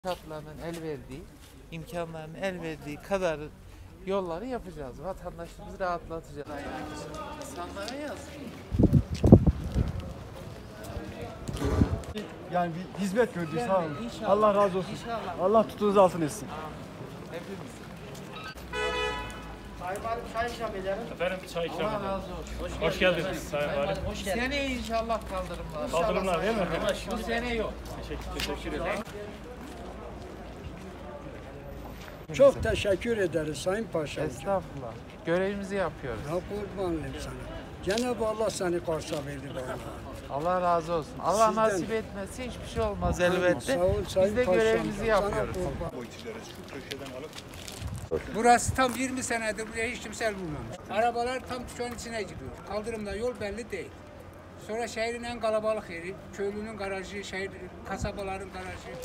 şartlarının el verdiği, imkanların el verdiği kadar yolları yapacağız. Vatandaşımızı rahatlatacağız. İnsanlara yazmayın. Yani bir hizmet gördük, sağ olun. İnşallah. Allah razı olsun. İnşallah. Allah tutunuzu altın etsin. Hepimiz. Sayın Valim, çay ikram ederim. Efendim çay ikram Allah ederim. razı olsun. Hoş geldiniz Sayın Valim. Hoş geldin. Seneye inşallah kaldırımlar. Kaldırımlar değil mi? Bu sene yok. Teşekkür ederim. Çok teşekkür ederiz Sayın Paşam. Estağfurullah. Görevimizi yapıyoruz. Ya kurban olayım sana. Cenab-ı Allah seni karşıla verdi bana. Allah razı olsun. Allah Sizden- nasip etmezse hiçbir şey olmaz elbette. Sağ ol Sayın Biz de Paşam. görevimizi Sana yapıyoruz. kurban. Burası tam 20 senedir buraya hiç kimse bulmamış. Arabalar tam şu an içine giriyor. Kaldırımda yol belli değil. Sonra şehrin en kalabalık yeri, köylünün garajı, şehir, kasabaların garajı.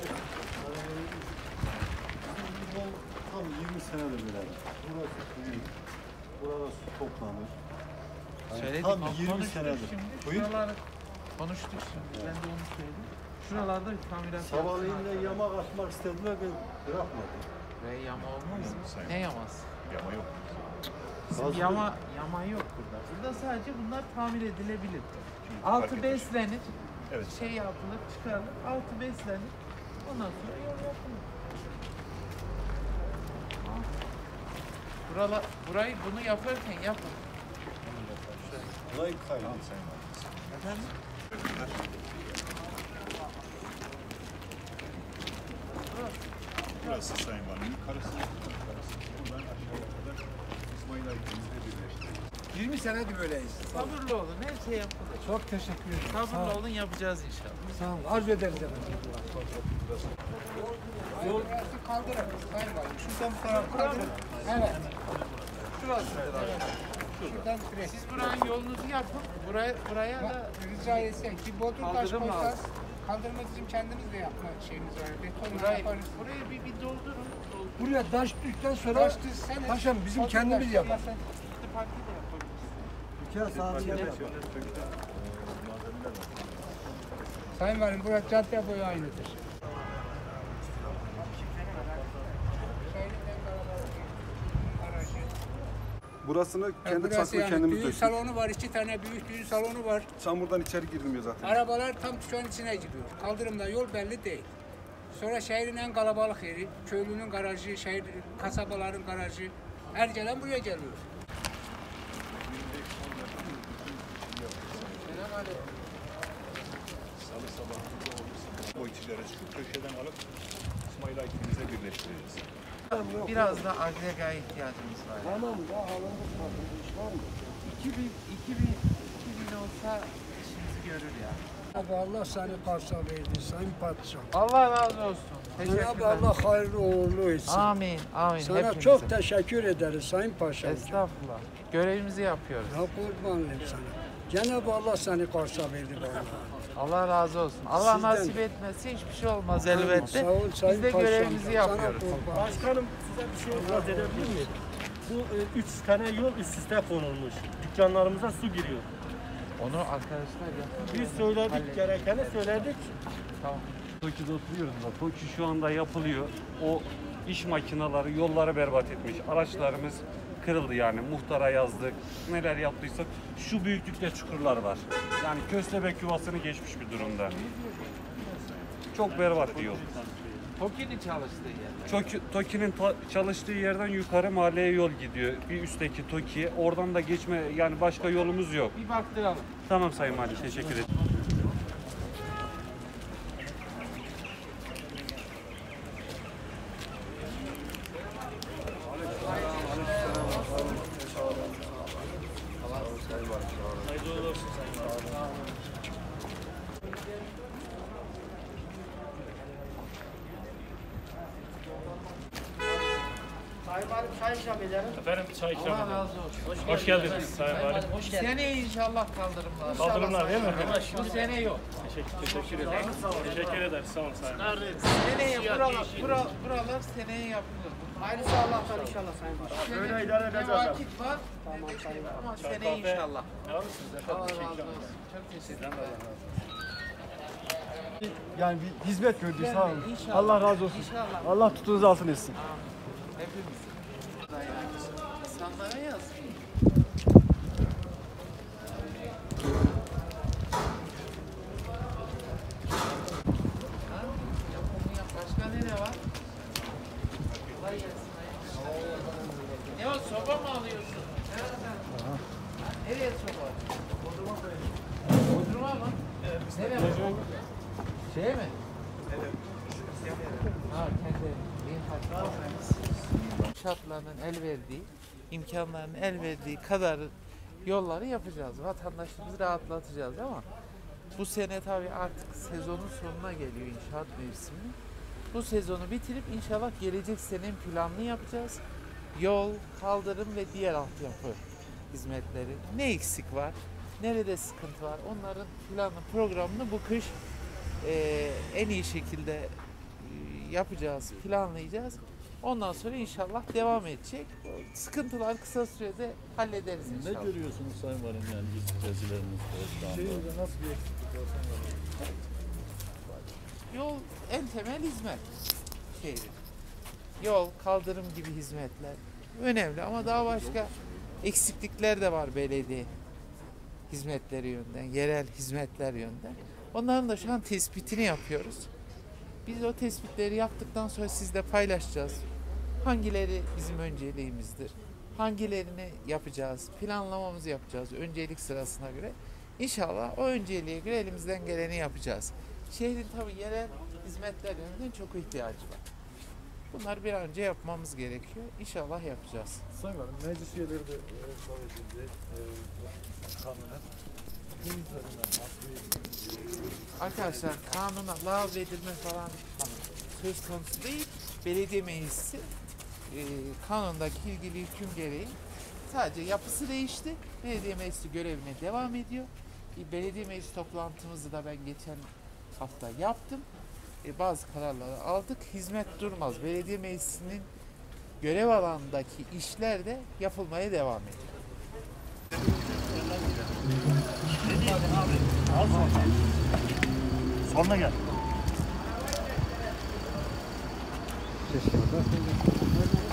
Tam 20 senedir böyle. Burası suyu, burada su toplanır. Yani Söyledik tam ama 20 konuştuk senedir. şimdi. Buyur. Şuraları konuştuk şimdi. Ben de onu söyledim. Şuralarda bir tamirat Sabahleyin de yamak açmak istediler, ben bırakmadım. Ve yama olmaz mı? Ne yaması? Yama yok. Bizim Fazla- yama yok burada. Burada sadece bunlar tamir edilebilir. Altı beslenir. Evet. Şey yapılır, çıkarılır. Altı beslenir. Ondan sonra yol yapılır. Burayı bunu yaparken yapın. Burayı kaybettim. Efendim? Burası Sayın Valim. Yukarısı. Buradan aşağıya kadar İsmail Aydın'la birleşti. 20 senedir böyleyiz. Sabırlı olun, her şey yapılır. Çok teşekkür ederim. Sabırlı olun, yapacağız inşallah. Sağ olun. Arzu ederiz efendim. Yol kaldırın. Sayın Valim. Şuradan bu tarafa kaldırın. Evet. Şurasıdır abi. Şuradan süreç. Siz buranın yolunuzu yapın. Buraya da Rica etsek bir bodrum taş Kaldırım koysak, lazım. kaldırma bizim kendimiz de yapma şeyimiz var. Betonla burayı, yaparız. burayı bir doldurun. Buraya taş düştükten sonra Taş düzsene. paşam bizim Bodrum kendimiz taş yaparız. yapmasak. İşte parti de yapabiliriz. Bir kere sağlıklı yapalım. Sayın Valim, burası cadde boyu aynıdır. Burasını kendi Burası çakma yani kendimiz düğün döktük. salonu var, 2 tane büyük düğün salonu var. Çamurdan içeri girilmiyor zaten. Arabalar tam şu an içine giriyor. Kaldırımda yol belli değil. Sonra şehrin en kalabalık yeri, köylünün garajı, şehir, kasabaların garajı. Her gelen buraya geliyor. Salı sabahı o içlere çıkıp köşeden alıp İsmail Aydın'la birleştireceğiz. Biraz da agregaya ihtiyacımız var. Tamam da halımız iş var mı? 2000 olsa işimizi görür ya. Cenab-ı Allah seni karşıla verdi Sayın Padişah. Allah razı olsun. Cenab-ı Teşekkürler. Allah hayırlı uğurlu etsin. Amin. Amin. Sana Hepimize. çok teşekkür ederiz Sayın Paşam. Estağfurullah. Görevimizi yapıyoruz. Ya kurban olayım sana. Cenab-ı Allah seni karşıla verdi bana. Allah razı olsun. Allah Sizden- nasip etmezse hiçbir şey olmaz elbette. Sağ ol Biz Sayın de Paşam. görevimizi Sana yapıyoruz. kurban. Başkanım size bir şey ifade edebilir miyim? Bu 3 tane yol üst üste konulmuş. Dükkanlarımıza su giriyor. Onu arkadaşlar yapın. Biz söyledik, gerekeni söyledik. Tamam. TOKİ'de oturuyoruz da TOKİ şu anda yapılıyor. O iş makineleri yolları berbat etmiş. Araçlarımız kırıldı yani. Muhtara yazdık. Neler yaptıysak şu büyüklükte çukurlar var. Yani köstebek yuvasını geçmiş bir durumda. Çok berbat bir yol. TOKİ'nin çalıştığı yer. TOKİ'nin çalıştığı yerden yukarı mahalleye yol gidiyor. Bir üstteki TOKİ'ye. Oradan da geçme yani başka yolumuz yok. Bir baktıralım. Tamam Sayın Valim, teşekkür ederim. Sayın Valim, çay ikram ederim. Efendim çay ikram Allah ederim. razı olsun. Hoş geldiniz Sayın Valim. Hoş geldin. Seneye inşallah kaldırımlar. Kaldırımlar değil mi? Bu sene yok. Teşekkür ederim. Teşekkür ederiz. Sağ olun Sayın Valim. Seneye buralar seneye yapılır. Hayırlısı Allah'tan inşallah Sayın Valim. Böyle idare edeceğiz. Vakit var. Ama seneye inşallah. Ne alırsınız Allah efendim? razı olsun. Çok teşekkür ederim. Yani bir hizmet gördük sağ olun. İnşallah. Allah razı olsun. İnşallah. Allah tutunuzu altın etsin. Hepimiz. İnsanlara yaz. Ha? Yapımı yap. Başka ne var? Kolay gelsin. Ne o, soba mı alıyorsun? Ha, nereye soba? Bodrum'a mı? Nereye mi? Şeye mi? Ha, kendi şartlarının el verdiği, imkanların el verdiği kadar yolları yapacağız. Vatandaşımızı rahatlatacağız ama bu sene tabii artık sezonun sonuna geliyor inşaat mevsimi. Bu sezonu bitirip inşallah gelecek senenin planını yapacağız. Yol, kaldırım ve diğer altyapı hizmetleri. Ne eksik var? Nerede sıkıntı var? Onların planını, programını bu kış en iyi şekilde yapacağız, planlayacağız. Ondan sonra inşallah devam edecek. Sıkıntılar kısa sürede hallederiz inşallah. Ne görüyorsunuz Sayın Valim yani izleyicilerimiz şu anda? Nasıl bir eksiklik var Sayın Valim? Yol en temel hizmet şehrin. Yol, kaldırım gibi hizmetler önemli ama daha başka eksiklikler de var belediye hizmetleri yönden, yerel hizmetler yönden. Onların da şu an tespitini yapıyoruz. Biz o tespitleri yaptıktan sonra sizle paylaşacağız. Hangileri bizim önceliğimizdir? Hangilerini yapacağız? Planlamamızı yapacağız öncelik sırasına göre. İnşallah o önceliğe göre elimizden geleni yapacağız. Şehrin tabii yerel hizmetler yönünden çok ihtiyacı var. Bunları bir an önce yapmamız gerekiyor. İnşallah yapacağız. Sayın Valim, meclis üyeleri de davet edildi. Kanunen. Bu üzerinden Arkadaşlar kanuna lağv edilme falan söz konusu değil. Belediye meclisi kanundaki ilgili hüküm gereği sadece yapısı değişti. Belediye meclisi görevine devam ediyor. Belediye meclis toplantımızı da ben geçen hafta yaptım. Bazı kararları aldık. Hizmet durmaz. Belediye meclisinin görev alanındaki işler de yapılmaya devam ediyor. Sonuna gel. Keşke.